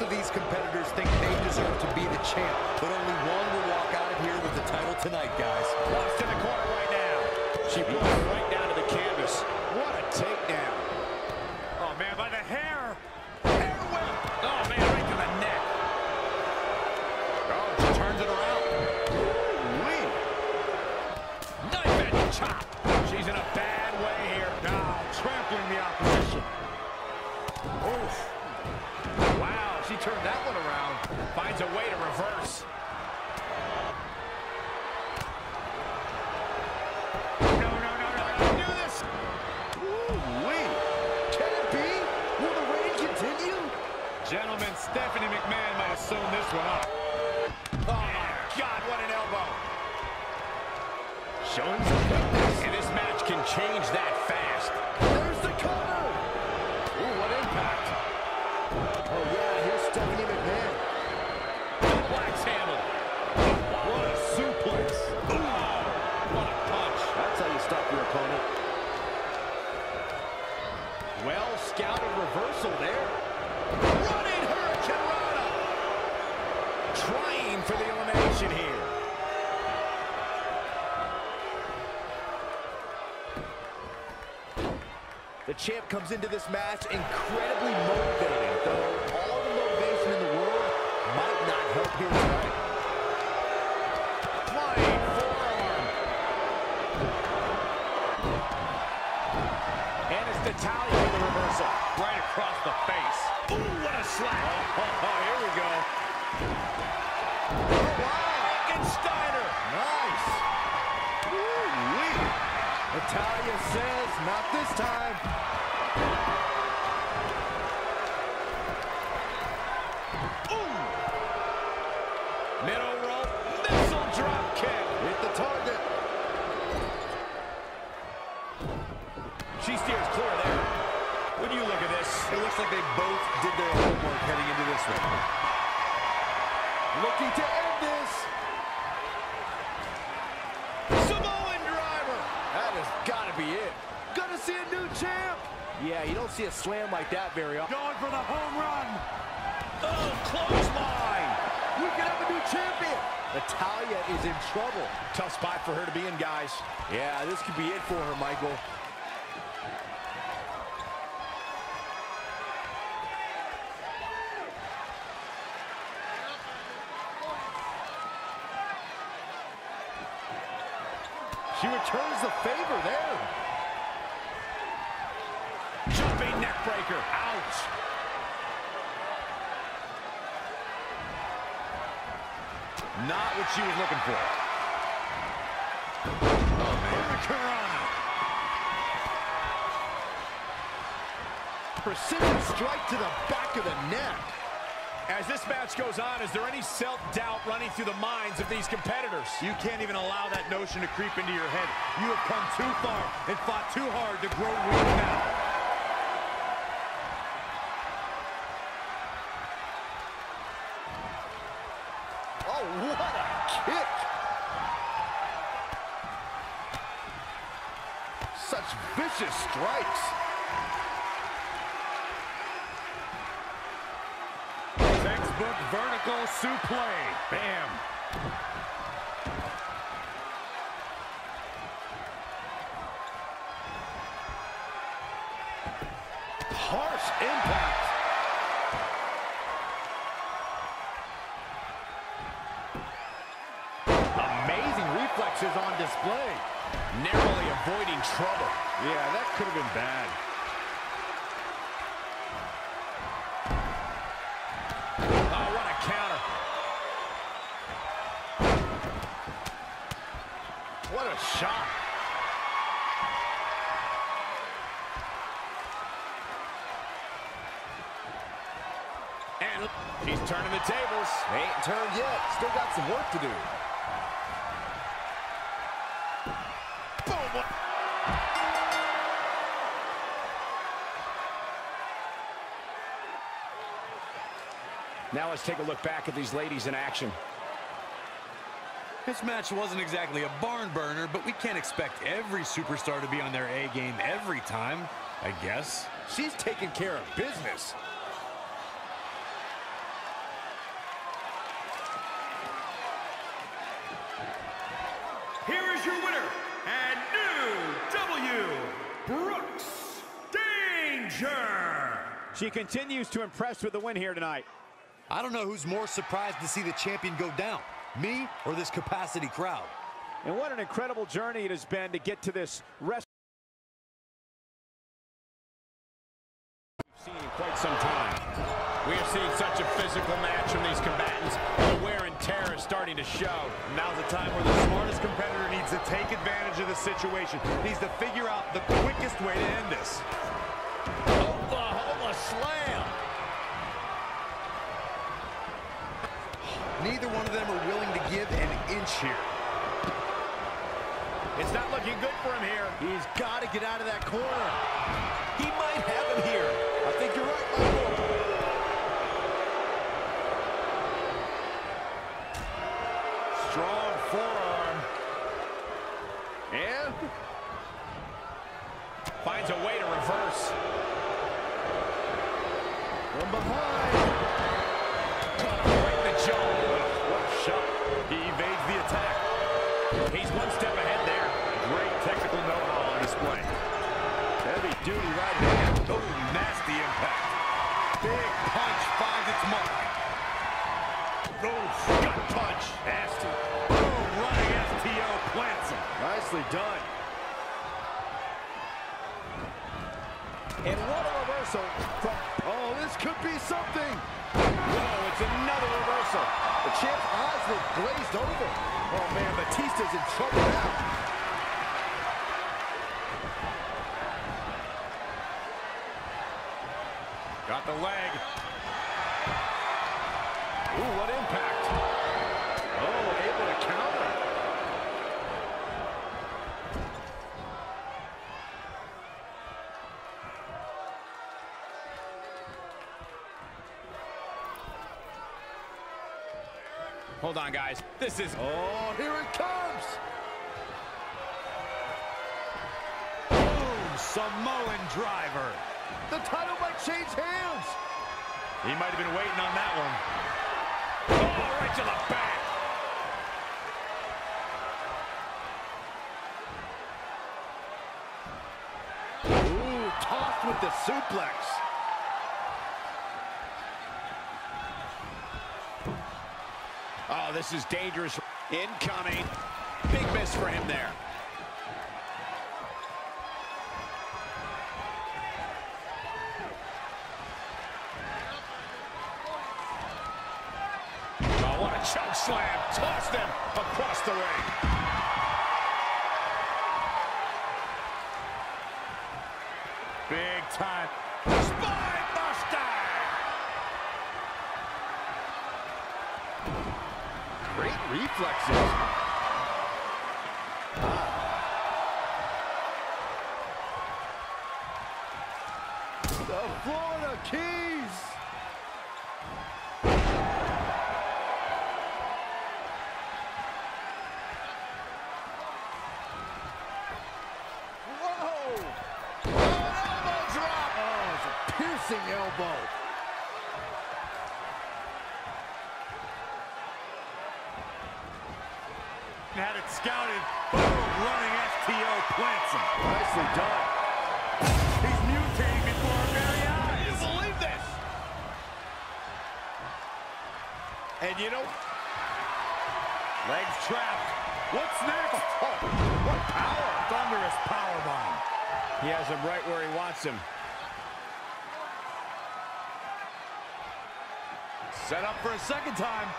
of these competitors think they deserve to be the champ, but only one will walk out of here with the title tonight, guys. Lost in the corner right now. She brought it right down to the canvas. What a takedown. Oh, man, by the hair. Hair whip. Oh, man, right to the neck. Oh, she turns it around. Ooh-wee. Knife and chop. She's in a bad way here. Now, trampling the opposition. Oof. Wow, she turned that one around. Finds a way to reverse. No, do this. Ooh-wee. Can it be? Will the reign continue? Gentlemen, Stephanie McMahon might have sewn this one up. Oh, my God, what an elbow. Showing some weakness. And this match can change that fast. There's the cover. Ooh, what impact. Oh, yeah, here's Stephanie McMahon. Double axe handle. What a suplex. Ooh, what a punch. That's how you stop your opponent. Well scouted reversal there. Running Hurricanrana. Trying for the elimination here. The champ comes into this match incredibly motivated, though all the motivation in the world might not help here tonight. Flying forearm. And it's Natalya with the reversal. Right across the face. Ooh, what a slap. Oh, here we go. Oh, wow. Frankensteiner. Nice. Ooh-wee. Natalya says, not this time. Ooh. Middle rope, missile drop kick. Hit the target. She steers clear there. When you look at this, It looks like they both did their homework heading into this one. looking to end this. Samoan driver. That has got to be it. Gonna see a new champ. Yeah, you don't see a slam like that very often. Going for the home run. Oh, clothesline. We can have a new champion. Natalya is in trouble. Tough spot for her to be in, guys. Yeah, this could be it for her, Michael. She returns the favor there. Jumping neck breaker. Ouch. Not what she was looking for. Oh, man. Hurricanrana. Precision strike to the back of the neck. As this match goes on, is there any self-doubt running through the minds of these competitors? You can't even allow that notion to creep into your head. You have come too far and fought too hard to grow weak now. Oh, what a kick! Such vicious strikes. Textbook vertical suplex. Bam. Harsh impact. Amazing reflexes on display. Narrowly avoiding trouble. Yeah, that could have been bad. Oh, what a counter. What a shot. And she's turning the tables. They ain't turned yet. Still got some work to do. Boom. Now let's take a look back at these ladies in action. This match wasn't exactly a barn burner, but we can't expect every superstar to be on their A game every time, I guess. She's taking care of business. She continues to impress with the win here tonight. I don't know who's more surprised to see the champion go down, me or this capacity crowd. And what an incredible journey it has been to get to this rest. We've seen in quite some time. We have seen such a physical match from these combatants. The wear and tear is starting to show. Now's the time where the smartest competitor needs to take advantage of the situation. Needs to figure out the quickest way to end this. Oklahoma slam. Neither one of them are willing to give an inch here. It's not looking good for him here. He's got to get out of that corner. He might have him here. I think you're right, Michael. Strong forearm. And finds a way to reverse. From behind. Right in the jaw. What a shot. He evades the attack. He's one step ahead there. Great technical know-how on display. Heavy duty right hand. Oh, nasty impact. Big punch finds its mark. Oh, gut punch. Nasty. Oh, running STO plants him. Nicely done. And what a reversal from... Oh, this could be something. Whoa, it's another reversal. The champ's eyes look glazed over. Oh, man, Batista's in trouble now. Got the leg. Ooh, what impact. Oh, able to counter. Hold on, guys. This is... Oh, here it comes. Boom, Samoan driver. The title might change hands. He might have been waiting on that one. Oh, right to the back. Ooh, tossed with the suplex. Oh, this is dangerous. Incoming. Big miss for him there. Oh, what a choke slam. Tossed him across the ring. Big time. Spine buster. Great reflexes. The Florida Keys. Whoa! Elbow drop. Oh, it's a piercing elbow. Had it scouted. Boom, running STO plants him. Nicely done. He's mutating before our very eyes. You believe this? And you know, Legs trapped. What's next? oh, what power! Thunderous powerbomb. He has him right where he wants him. Set up for a second time.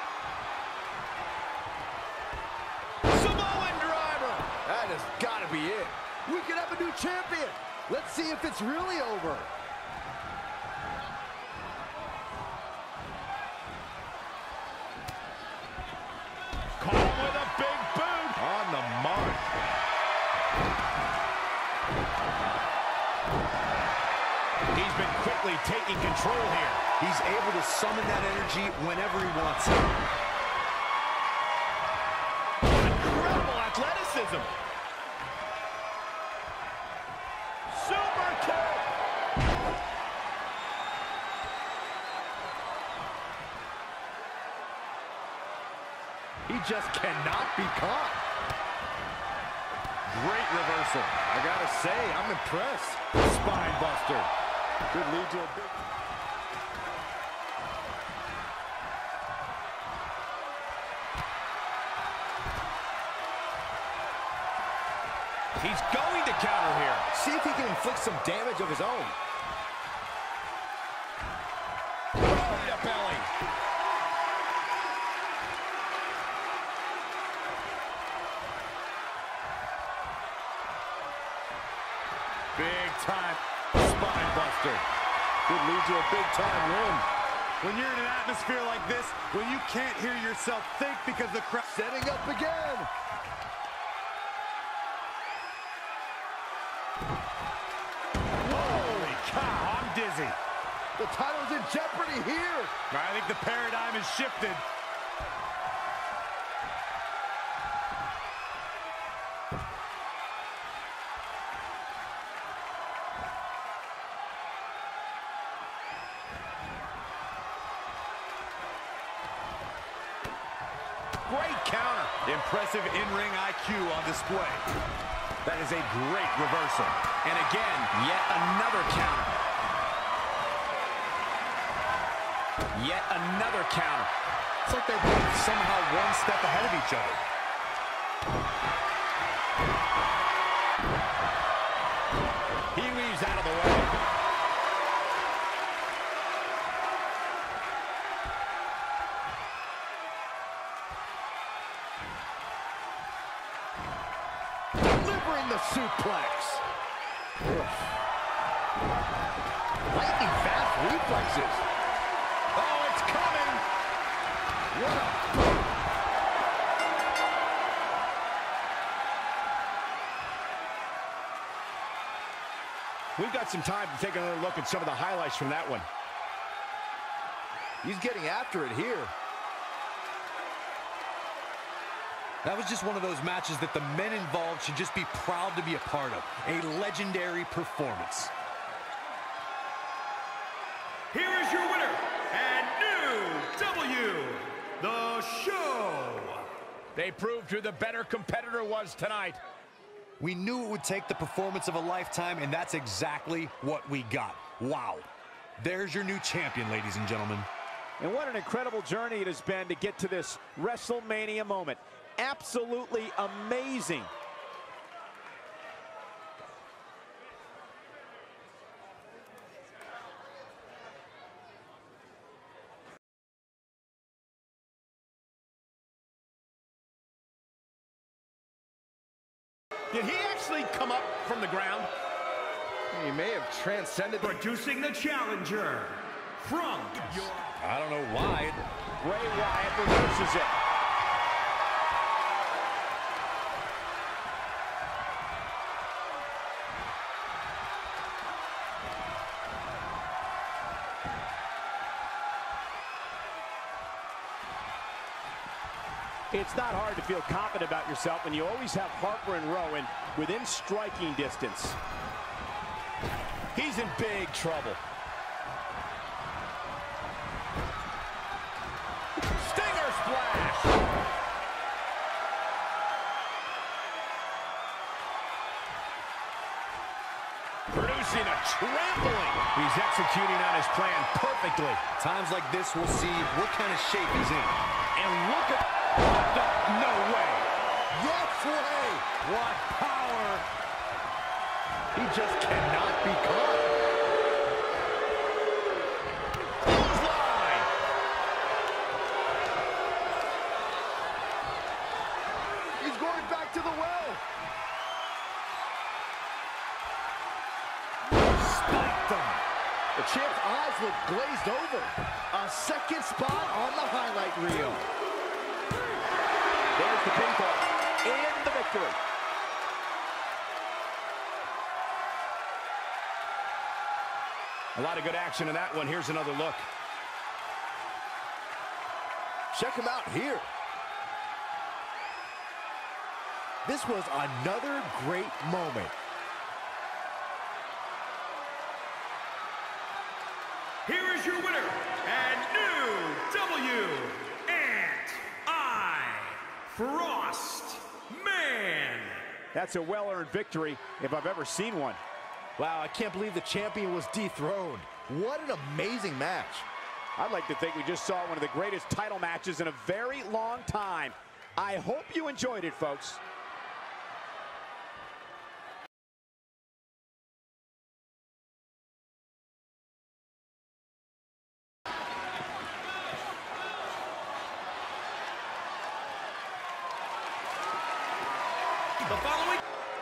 Samoan driver! That has got to be it. We could have a new champion. Let's see if it's really over. Caught with a big boot. On the mark. He's been quickly taking control here. He's able to summon that energy whenever he wants it. Incredible athleticism. Super kick. He just cannot be caught. Great reversal. I gotta say, I'm impressed. Spine buster. Could lead to a big... He's going to counter here. See if he can inflict some damage of his own. Belly to belly. Big time spine buster. Could lead to a big time win. When you're in an atmosphere like this, when you can't hear yourself think because the crowd... Setting up again. Holy cow, I'm dizzy. The title's in jeopardy here. I think the paradigm has shifted. Great counter. Impressive in-ring IQ on display. That is a great reversal. And again, yet another counter. Yet another counter. It's like they're both somehow one step ahead of each other. He weaves out of the way. Delivering the suplex. Lightning fast reflexes. Oh, it's coming. What a... We've got some time to take another look at some of the highlights from that one. He's getting after it here. That was just one of those matches that the men involved should just be proud to be a part of. A legendary performance. Here is your winner, and new The Show. They proved who the better competitor was tonight. We knew it would take the performance of a lifetime, and that's exactly what we got. Wow. There's your new champion, ladies and gentlemen. And what an incredible journey it has been to get to this WrestleMania moment. Absolutely amazing. Did he actually come up from the ground? He may have transcended the... Producing the challenger from I don't know why. Bray Wyatt reverses it. It's not hard to feel confident about yourself when you always have Harper and Rowan within striking distance. He's in big trouble. Stinger splash. Producing a trampling. He's executing on his plan perfectly. Times like this, we'll see what kind of shape he's in. And look at... No way. Yes way. What power. He just cannot be caught. Clothesline. He's going back to the well. Spiked him. The champ's eyes look glazed over. A second spot on the highlight reel. There's the pinfall and the victory. A lot of good action in that one. Here's another look. Check him out here. This was another great moment. Here is your winner, and new Frost Man. That's a well-earned victory if I've ever seen one. Wow, I can't believe the champion was dethroned. What an amazing match. I'd like to think we just saw one of the greatest title matches in a very long time. I hope you enjoyed it, folks. The following...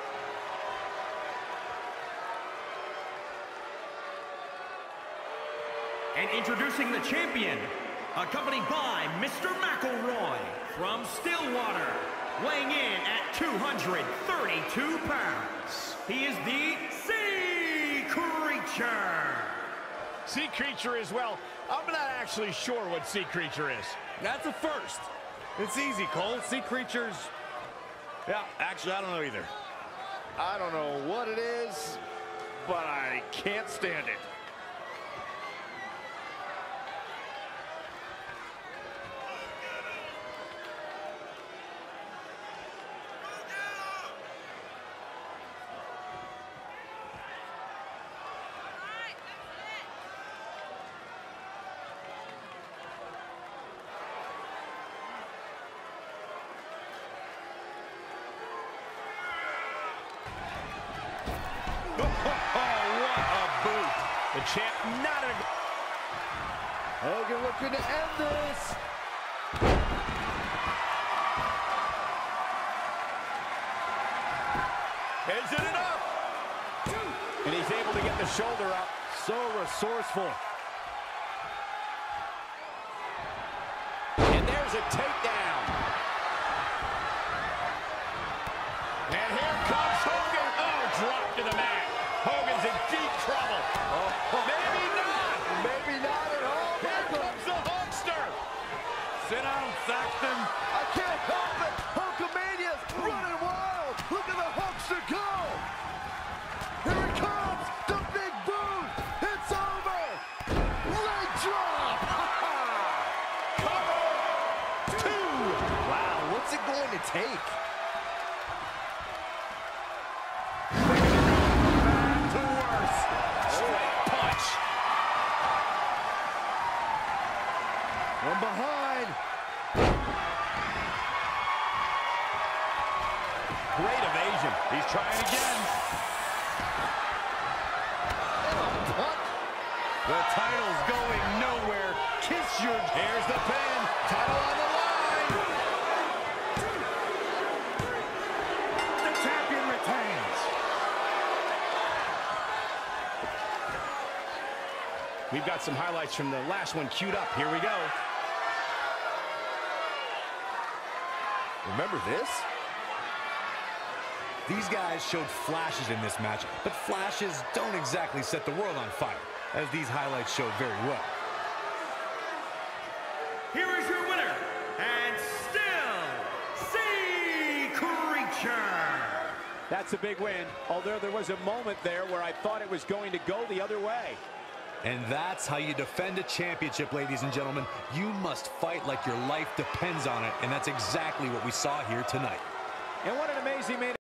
And introducing the champion, accompanied by Mr. McElroy from Stillwater, weighing in at 232 pounds. He is the Sea Creature. Sea Creature is, well, I'm not actually sure what Sea Creature is. That's a first. It's easy, Cole. Sea Creatures... Yeah, actually, I don't know either. I don't know what it is, but I can't stand it. The champ not in a... Hogan looking to end this. Is it enough? And he's able to get the shoulder up. So resourceful. And there's a takedown. And here comes Hogan. Oh, dropped to the mat. Hogan's in deep trouble. Maybe not. Maybe not at all. Here comes the Hulkster. Sit down, Saxton. I can't help it. Hulkamania's running wild. Look at the Hulkster go. Here it comes. The big boot. It's over. Leg drop. Cover 2. Wow, what's it going to take? From behind. Great evasion. He's trying again. The title's going nowhere. Kiss your... Here's the pin. Title on the line. The champion retains. We've got some highlights from the last one queued up. Here we go. Remember this? These guys showed flashes in this match, but flashes don't exactly set the world on fire, as these highlights showed very well. Here is your winner, and still Sea Creature. That's a big win, although there was a moment there where I thought it was going to go the other way. And that's how you defend a championship, ladies and gentlemen. You must fight like your life depends on it, and that's exactly what we saw here tonight. And what an amazing main